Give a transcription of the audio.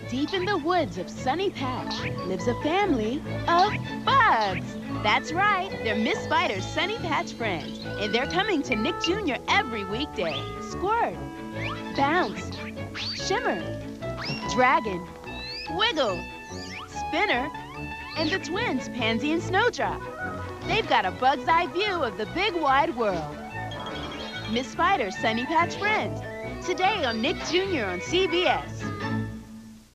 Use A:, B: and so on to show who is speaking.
A: Deep in the woods of Sunny Patch lives a family of bugs. That's right, they're Miss Spider's Sunny Patch friends, and they're coming to Nick Jr. every weekday. Squirt, Bounce, Shimmer, Dragon, Wiggle, Spinner, and the twins, Pansy and Snowdrop. They've got a bug's eye view of the big wide world. Miss Spider's Sunny Patch Friends, today on Nick Jr. on CBS.